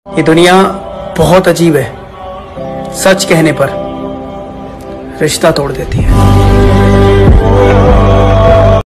ये दुनिया बहुत अजीब है। सच कहने पर रिश्ता तोड़ देती है।